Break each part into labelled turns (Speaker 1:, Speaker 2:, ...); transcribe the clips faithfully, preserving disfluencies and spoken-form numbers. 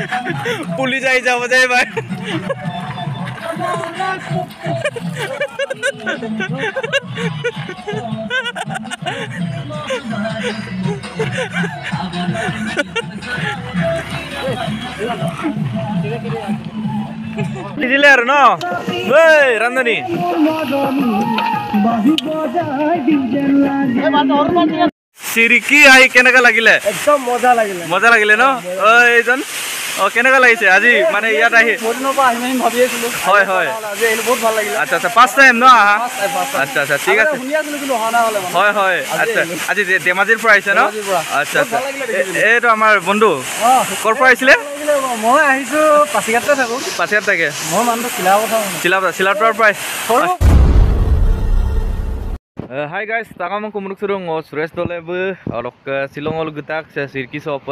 Speaker 1: Police আহি যাব যে এবার দিলে আর ন ওই রান্ধনি সিরিকি আহি কেনেকা লাগিলে
Speaker 2: একদম মজা লাগিলে
Speaker 1: মজা লাগিলে ন এইজন অ কেনেকা লাগিছে আজি মানে ইয়াত আহি
Speaker 2: মদিনৰ পৰা আহিম ভাবি আছিলো
Speaker 1: হয় হয়
Speaker 2: আজি আহিলো বহুত ভাল লাগিলে
Speaker 1: আচ্ছা আচ্ছা ফার্স্ট টাইম ন আহা আচ্ছা আচ্ছা ঠিক আছে
Speaker 2: শুনি আছিলো কিন্তু অহা না হলে
Speaker 1: হয় হয় আচ্ছা আজি ধেমাজিৰ পৰা আহিছে ন আচ্ছা আচ্ছা এইটো আমাৰ বন্ধু কৰ পৰা আহিছিলে
Speaker 2: মই আহিছো পাছিঘাটতে থাকো
Speaker 1: পাছিঘাট থাকে
Speaker 2: মই মানুহটো চিলা কথা
Speaker 1: চিলা চিলাৰ পৰা Hai guys, takam ko munuk surung o Suresh dole bu orok silong ol gutak se sirki sopa.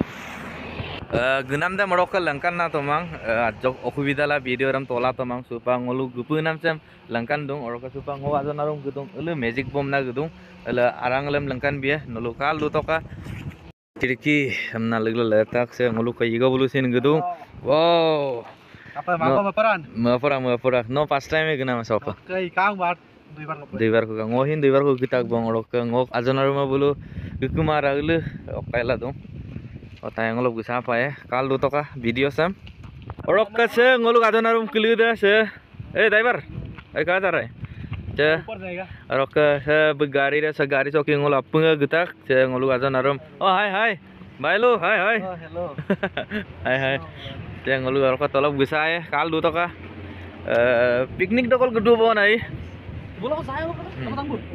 Speaker 1: Gunam da morok langkan na tomang jok okubida la video ram tola tomang supa ngolu gupu nam sem langkan dung orok supa ngo ajon arung gudung elu magic bomb na gudung elu arang lem langkan bia nolu kal lu toka sirki amna leglo letak se ngolu ka yigo bulu sin gudung. Wow.
Speaker 2: Apa mau maparan?
Speaker 1: Mapara mapara no first time e gunam sopa.
Speaker 2: Kai kang bat
Speaker 1: দুইবার কোকা ngohin দুইবার ko kitak bong orok ngok ajonaru ma bulu gukumar aglu okaila dong otai ngolok gusa pae kal du toka video sam orok ka se ngolok ajonaru kili da se eh driver ai ka tarai ce orok ka se begari da se gari soki ngol apunga gutak se ngolok ajonaru oh hai hai bye lu hai hai
Speaker 2: oh hello
Speaker 1: hai hai ce ngolok orok tolok gusa e kal du toka picnic dokol gudu bon ai
Speaker 2: bola ko saya ko tang bu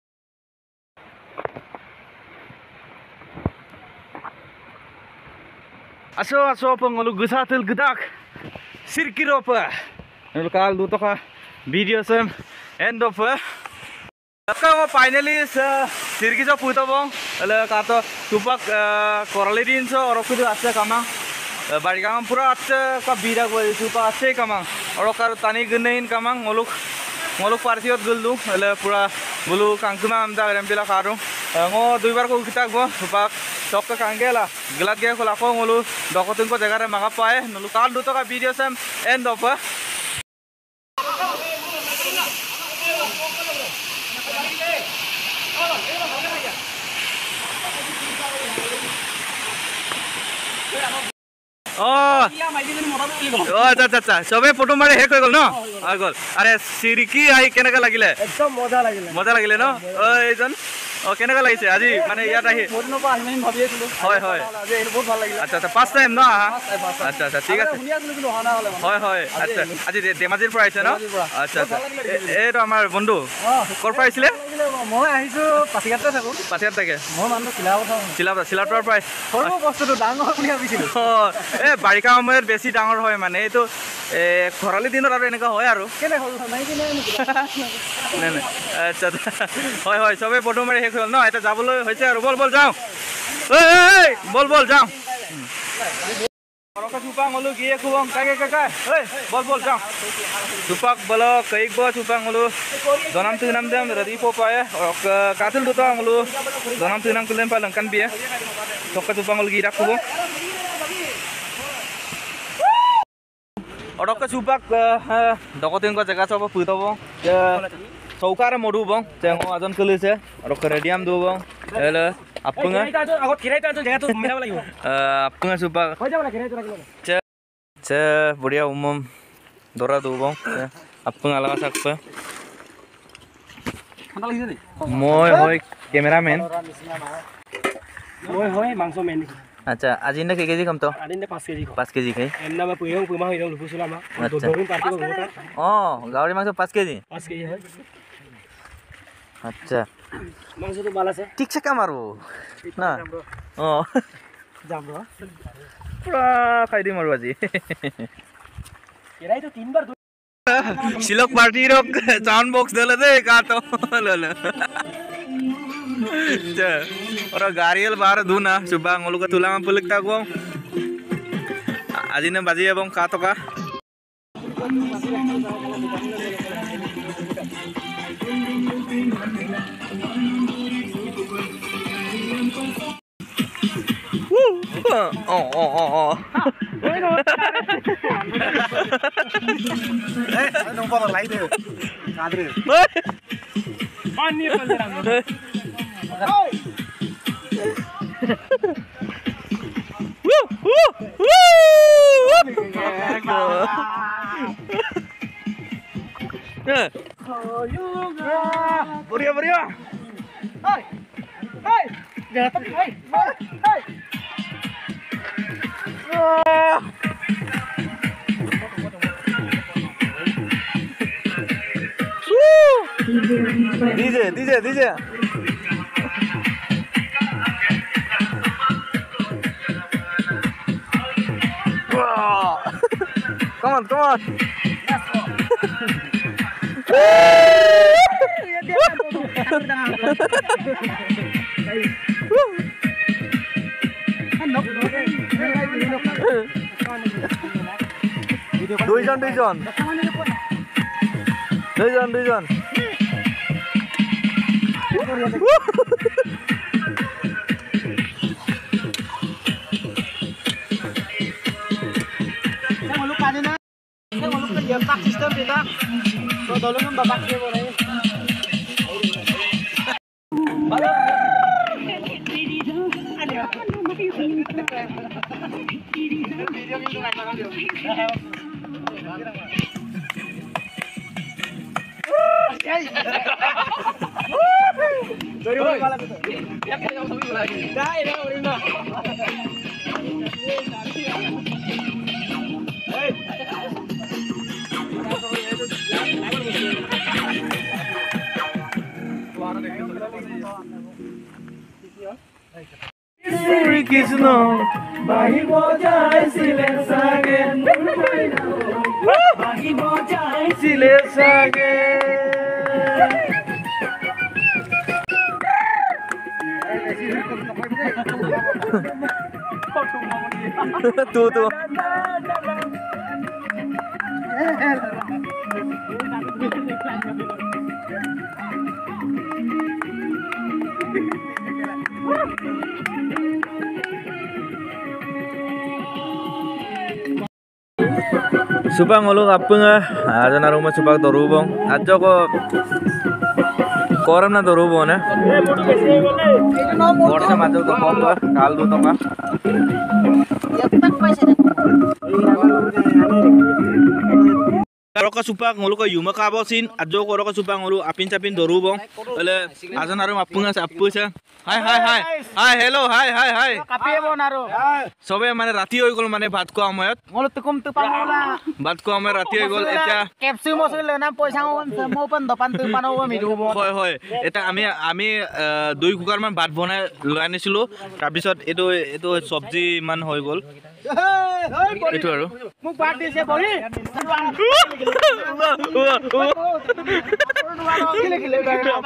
Speaker 1: aso aso pengolu gusatil gedak sirkiropa nul kal du toka video sem end of ka finally sirki jo puto bong ale ka to tupak korali din so orok du asse kama bari kama pura asse ka bira ko tupak asse kama orok kar tani gunein kama ngoluk ngoluk parsiot guldu ele pura bulu kangkuma amda rempila karu ngo duibar ko kitak bo supak tokka kangela gelat ge ko lako ngolu dokotun ko jagare maga pae nulu kal du to ka video sam end of Oh, oh, acha acha, sobe photo mare hek hoy gol no, agol. Are siriki ahi kenaka lagile?
Speaker 2: একদম মজা লাগিলে
Speaker 1: মজা লাগিলে no? Oh, এইজন oh kenaka লাগিছে আজি মানে ইয়াত আহি
Speaker 2: মদিনৰ পৰা আহিম ভাবি আছিলো
Speaker 1: হয় হয়
Speaker 2: আজি আহিলো বহুত ভাল লাগিলে
Speaker 1: আচ্ছা আচ্ছা ফার্স্ট টাইম ন আহা আচ্ছা আচ্ছা ঠিক আছে
Speaker 2: শুনি আছিলো কিন্তু অহা না হলে
Speaker 1: হয় হয় আচ্ছা আজি ধেমাজিৰ পৰা আহিছে ন আচ্ছা আচ্ছা এইটো আমাৰ বন্ধু কৰ পৰা আহিছিলে
Speaker 2: মই আহিছো পাছিঘাটতে থাকো
Speaker 1: পাছিঘাট থাকে
Speaker 2: মই মানুহটো চিলা কথা
Speaker 1: চিলা চিলাৰ পৰা
Speaker 2: সৰু বস্তুটো ডাঙৰ বুলি ভাবিছিলো
Speaker 1: এ বাৰিষা সময়ত বেছি ডাঙৰ হয় মানে এইটো এ খৰালি দিনত আৰু এনেকুৱা হয় আৰু
Speaker 2: কেনে হ'ল নাই কি নাই
Speaker 1: নাই নাই আচ্ছা হয় হয় সবে ফটো মাৰি শেষ হ'ল ন এটা যাবলৈ হৈছে আৰু বল বল যাওঁ এই বল বল যাওঁ Orok supang ulu gie kuang kakek kakek, hei bol bol jang. Supak balo kaik bo supang ulu, donam tu nam dem radi po pae, orok katil tu tang ulu, donam tu nam kulen palang kan biya. Sok supang ulu gie kubo. Orok supak dokotin ko jaga coba puto bo. Saukar modu bong, jangan ajon kelis ya. Orok radiam do bong, hele. Appunga agot kirai ta jaga tu mera lagi appunga supa ce ce बढ़िया umum dora tu bang appunga laga sakpa moi hoi cameraman
Speaker 2: মই হয় মাংস man
Speaker 1: আচ্ছা আজি না KG কম তো
Speaker 2: আজি না পাঁচ কেজি
Speaker 1: পাঁচ কেজি খাই
Speaker 2: এন্না বা পুইং পুমা হই রং লুপুসলা মা দোদুন পার্টি কো গোটা
Speaker 1: ও গাওরি মাংস পাঁচ কেজি
Speaker 2: পাঁচ কেজি হয়
Speaker 1: আচ্ছা
Speaker 2: মাংস তো ভালো আছে
Speaker 1: ঠিক আছে কামারবো না ও
Speaker 2: যাম র
Speaker 1: পুরা খাই দি মারবো আজি
Speaker 2: এরাই তো তিনবার
Speaker 1: শিলক পার্টি রক সাউন্ড বক্স দলে দে কা তো ললে তে ওরা গাড়িল বার দুনা সুবা ngolu ka tulang pulik ta ko আজি না বাজি এবং কা তো কা Oh, oh, oh, oh.
Speaker 2: Eh, nomor lain deh. Kadri. Mani panjang.
Speaker 1: Woo woo woo. Beria beria.
Speaker 2: Hai. Hai. Jangan tapi hai. Hai.
Speaker 1: D J, D J, D J. Wow. Come on, come on. দুইজন দুইজন দুইজন দুইজন
Speaker 2: Sistem kita, kalau dulu kan bapak dia boleh.
Speaker 1: Hare Krishna, bahi bojai sile sage, bahi bojai sile sage. Tu tu. Subang ngolu kapung ah, aja na rumah subang torubong, aja ko koram na torubong na. Koram na macam tu kom lah, kaldu tu kan. Kalau ke subang ngolu ke yuma kabosin, aja ko kalau ke subang ngolu apin capin torubong, oleh aja na rumah kapung ah sapu sah. Hai hai hai, hai hello hai hai hai.
Speaker 2: Kapi mau naruh.
Speaker 1: Sobe mana rati oi gol mana bhat ko amayat.
Speaker 2: Ngolu tukum tu pangola.
Speaker 1: Bhat ko amay rati oi gol eta.
Speaker 2: Capsule mau sila na poisa mau mau pan depan tu panowo midu mau.
Speaker 1: হয় হয় এটা আমি আমি দুই cooker মান ভাত বনাই লৈ আনিছিলো তাৰপিছত এইটো এইটো চব্জি মান হৈ গল এইটো আৰু
Speaker 2: মোক ভাত দিছে বহি কিলে কিলে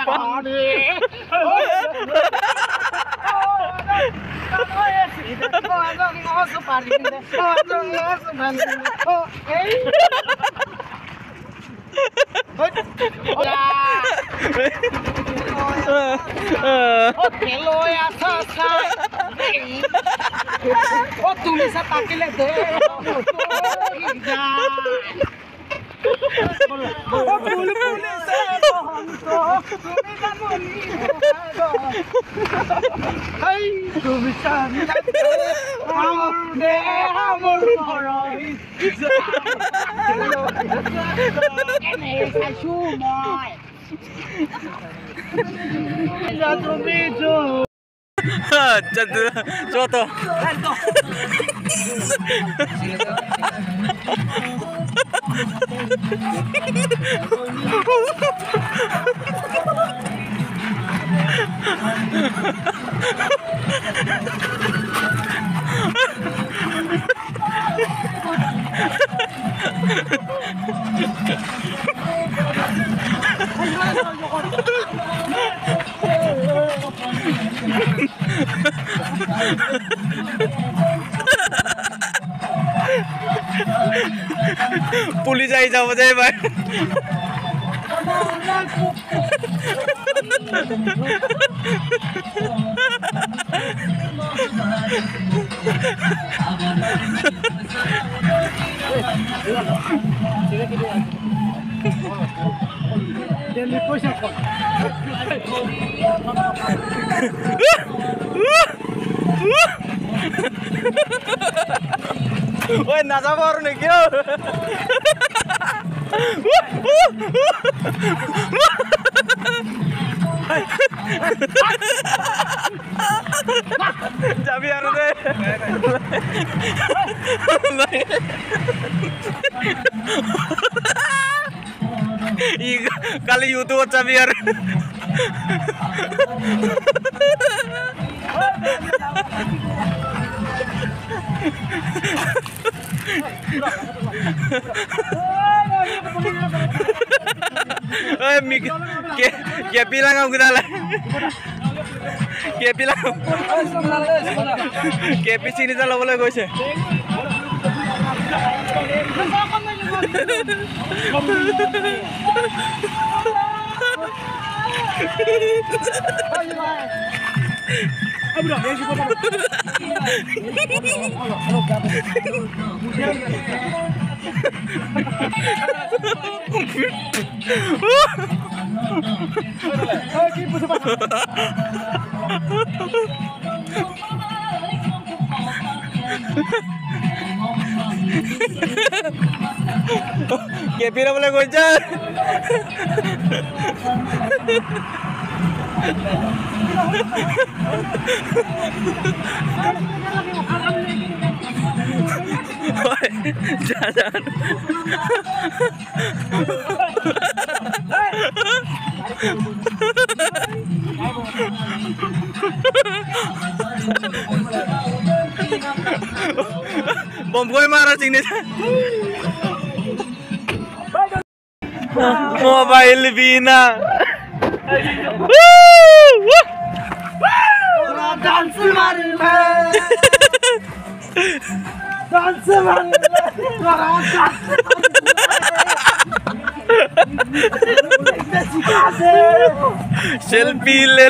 Speaker 2: Oh, kelo ya selesai. Oh, তুমি সব পাকিলে দে। Oh, পুলি পুলি সে তো তুমি জানি হাই তুমি জানি আমার দে আমার করই এনে সাইছু মই Jatuh bijo.
Speaker 1: Jatuh, jatuh. Police আই যাব যায় ভাই Woi, nasa baru nih, yo. Cabi harus deh. Iya, kali YouTube cabi harus. Eh, Mik, kayak kayak bilang aku kenal. Kayak bilang, kayak di sini salah boleh gue sih. Kayak pila boleh gojar. Jangan. Bom gue marah sini. Mobile Vina.
Speaker 2: Dance मारे dance मारे
Speaker 1: selfie ले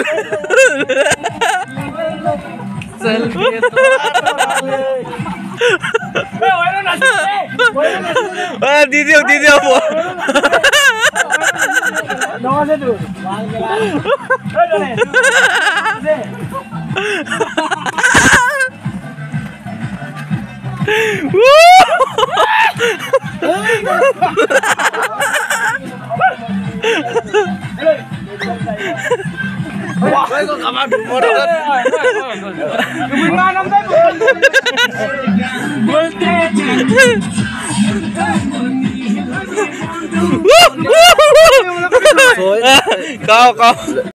Speaker 2: selfie
Speaker 1: दीदी दीदी वो kau kau